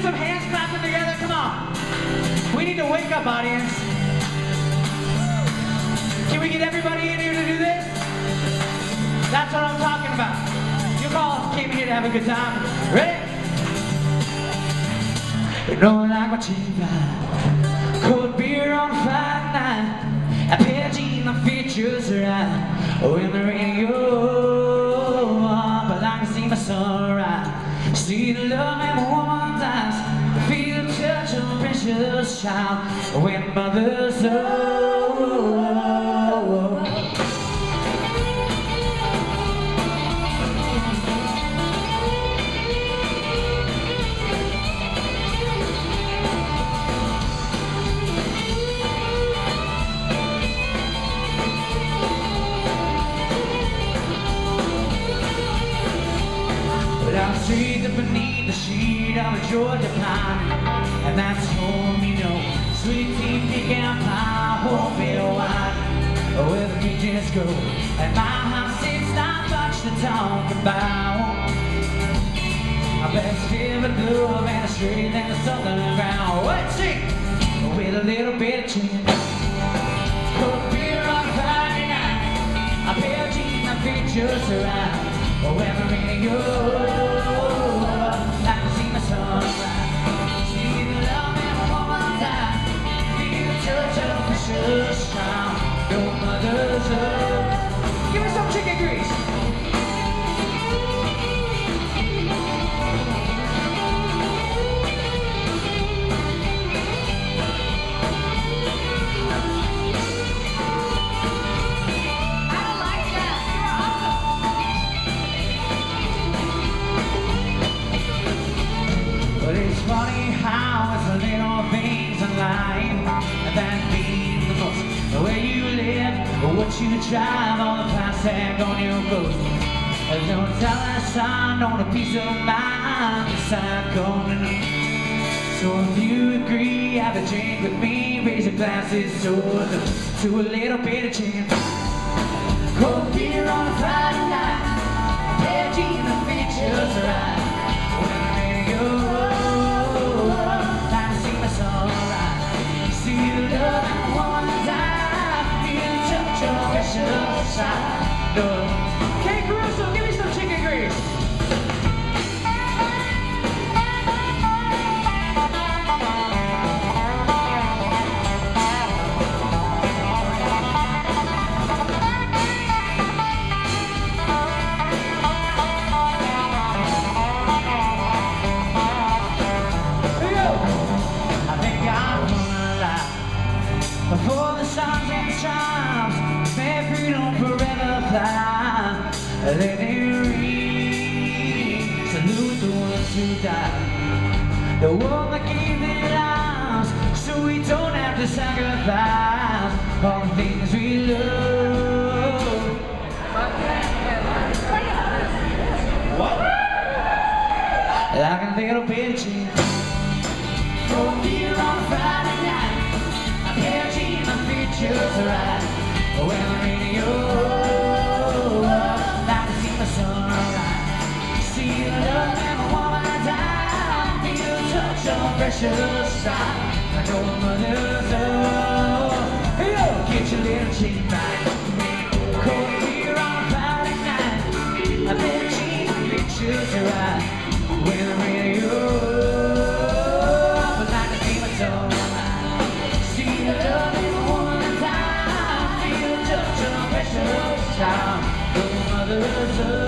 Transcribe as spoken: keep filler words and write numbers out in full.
get some hands clapping together? Come on. We need to wake up, audience. Can we get everybody in here to do this? That's what I'm talking about. You all came here to have a good time. Ready? You know I like my cheap wine, cold beer on a Friday night, a pair of jeans that fit just right. Oh, in the radio, but I can see my sunrise. See the love in a woman's eyes, feel the touch of a precious child when mother's love. Down the street up beneath the sheet of a Georgia pine, and that's home, you know. Sweet tea, pecan pie, whole bit of wine, where the pigeons go. And my house, it's not much to talk about. I best feel the love and the strength and the southern ground. Wait, sing with a little bit of chin. Cold beer on a Friday night, a pair of jeans that fit just right. Oh, every radio, I can see my sunrise. See the love in a woman's eye, feel the touch of a precious child. Your mother's love. Give me some chicken grease. But it's funny how it's the little things in life that mean the most. The way you live, what you drive, all the plastic on your boat. Don't tell that sign on a piece of mind, the sign coming up. So if you agree, have a drink with me, raise your glasses to, to a little bit of chance. Cold beer on a Friday night, a pair of jeans that fit just right. When the radio, Kay Caruso, give me some chicken grease. Here we go. I think I'm gonna lie before the songs and chimes. May freedom forever fly. Let it ring. Salute the ones who died, the one that gave their lives, so we don't have to sacrifice all the things we love. What? Like a little bit of cheese. Cold beer on a Friday night, a pair of jeans that fit just right. When the radio, like to see the sunrise. See the love in a woman's eye, feel the touch of a precious child. Like your mother's love. Hey yo, get your little chick back. Cold beer on a Friday night, a pair of jeans that fit just right. When the radio, like to see the sunrise. See the love in a woman's eye, child, your mother's love.